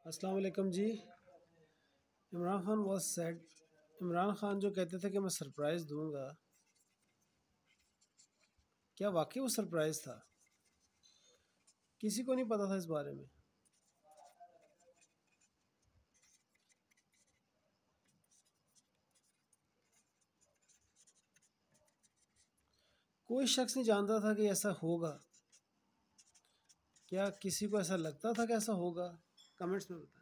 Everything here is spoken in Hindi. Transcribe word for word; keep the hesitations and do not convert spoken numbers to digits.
अस्सलाम वालेकुम जी। इमरान खान वॉज सेड, इमरान खान जो कहते थे कि मैं सरप्राइज़ दूंगा, क्या वाकई वो सरप्राइज़ था? किसी को नहीं पता था इस बारे में। कोई शख्स नहीं जानता था कि ऐसा होगा। क्या किसी को ऐसा लगता था कि ऐसा होगा? कमेंट्स में बताएं।